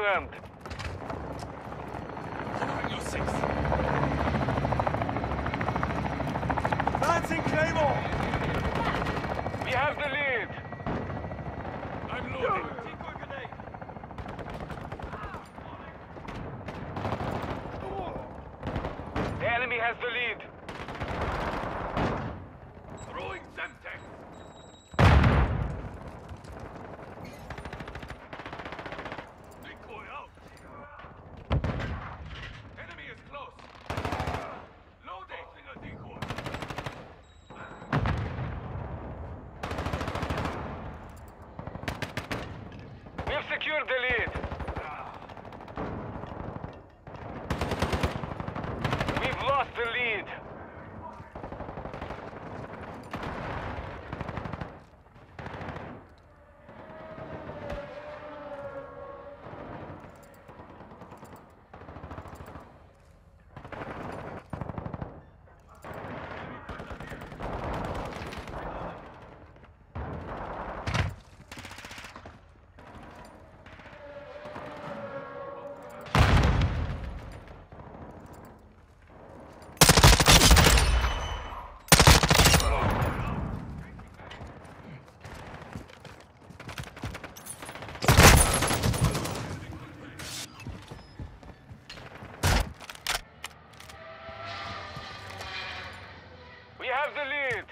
confirmed. Covering your six. Lancing Claymore! We have the lead. I'm loading. Decoy grenade! The enemy has the lead. Throwing Semtex. Decoy out. Enemy is close. Loading a decoy. We've secured the lead. We've lost the lead. We have the lead.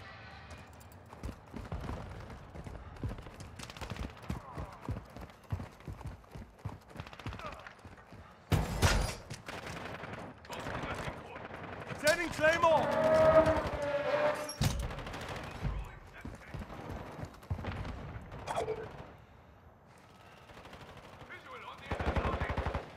Sending Claymore! Visual on the enemy loading.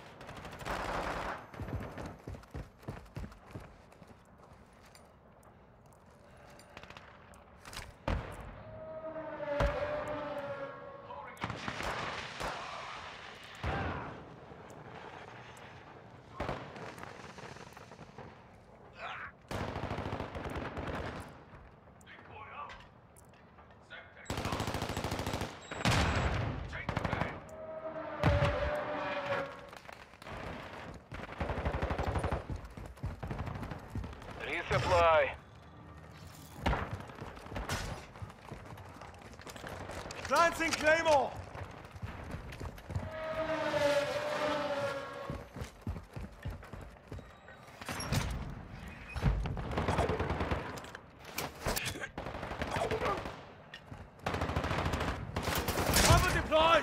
Decoy out. Semtex out. Change the bag. Resupply. Lancing Claymore! Cover deployed!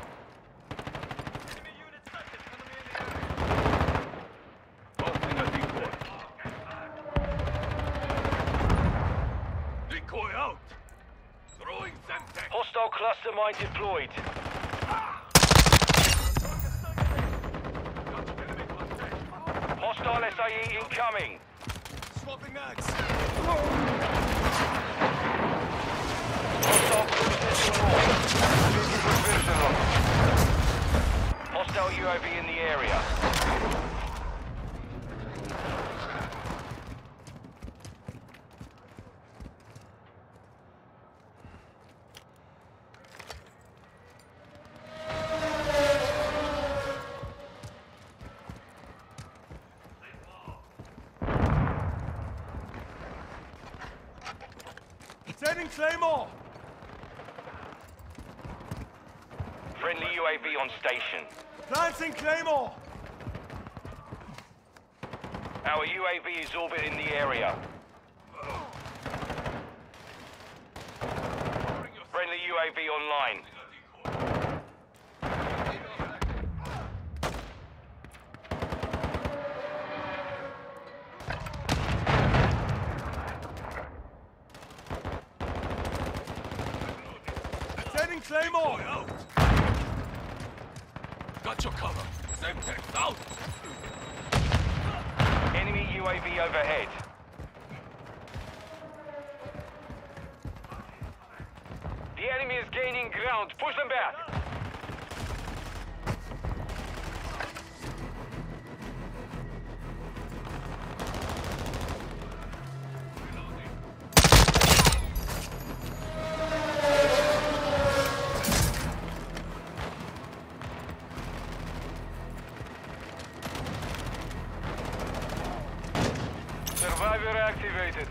Enemy unit second, enemy in the area. Posting a decoy. Decoy out. Throwing Semtex. Hostile cluster mine deployed. Got enemy contact. Hostile SAE incoming. Swapping mags! Hostile cruise missile launched. Precision on. Hostile UAV in the area. Sending Claymore! Friendly UAV on station. Lancing Claymore! Our UAV is orbiting the area. Friendly UAV online. Sending Claymore! Decoy out. Got your cover. Semtex out. Enemy UAV overhead. The enemy is gaining ground. Push them back. Driver activated.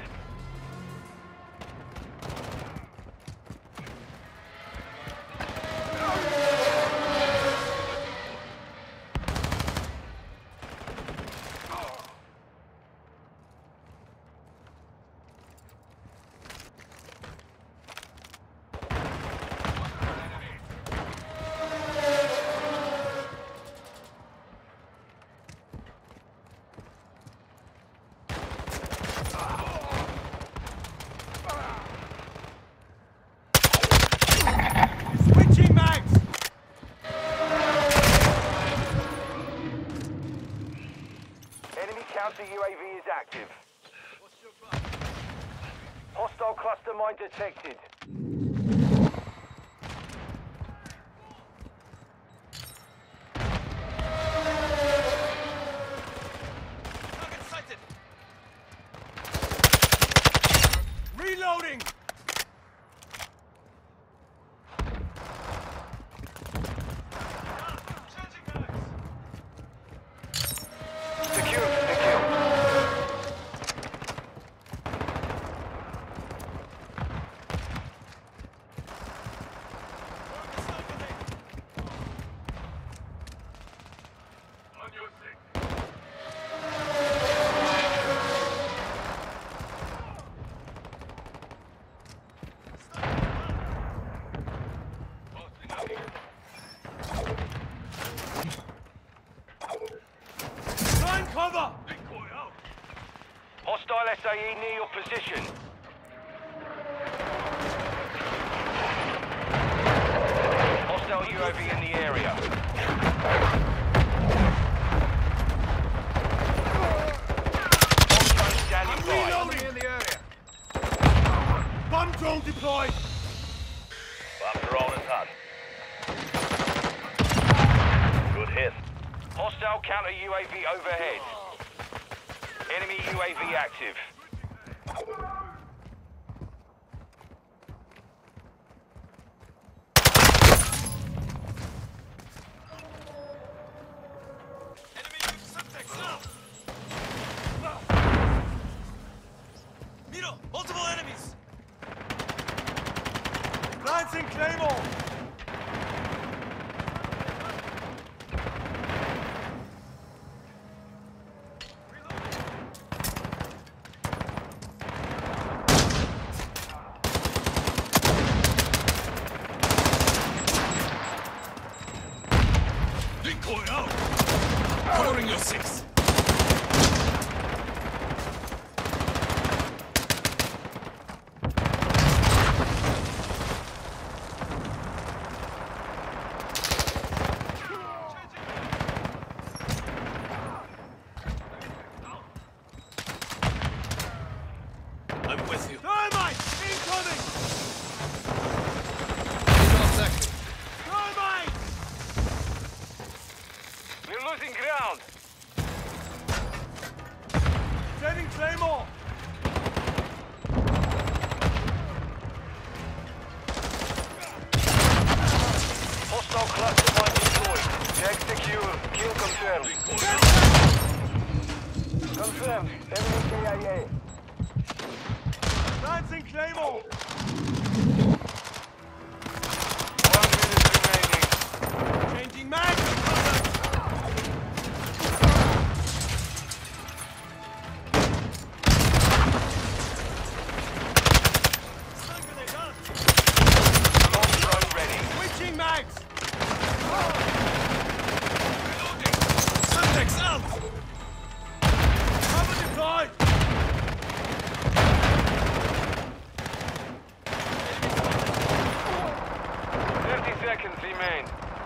Switching mags! Enemy counter UAV is active. Hostile cluster mine detected. Target sighted! Reloading! Secure the kill. On your six. Posting up. Line cover! Decoy out. Hostile SAE near your position. Hostile UAV in the area. Bomb standing by. Reloading in the area! Bomb drone deployed! Bomb drone is hot. Good hit. Hostile counter UAV overhead. Enemy UAV active. Enemy subtext now! Miro, multiple enemies! Lancing Claymore! Decoy out. Covering your six. I'm with you. Thermite! Incoming! Thermite! We're losing ground. Setting Claymore! Hostile cluster mine deployed. Check secure. Kill confirmed. Confirmed. Enemy KIA. Lancing Claymore! 1 minute remaining. Changing mag! Bomb drone ready. Switching mags! Subtext out! Cover deployed! 30 seconds remain.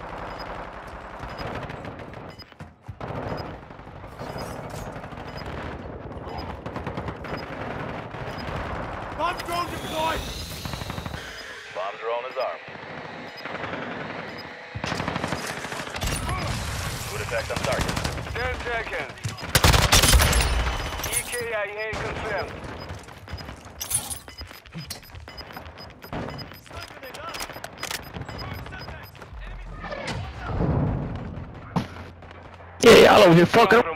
Bomb drone deployed! Bomb drone is armed. Good effect on target. 10 seconds. EKIA confirmed. Yeah, y'all over here fucking.